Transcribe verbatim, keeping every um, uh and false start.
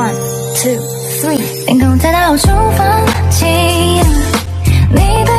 One, two, three， 天空太大无处放弃，你的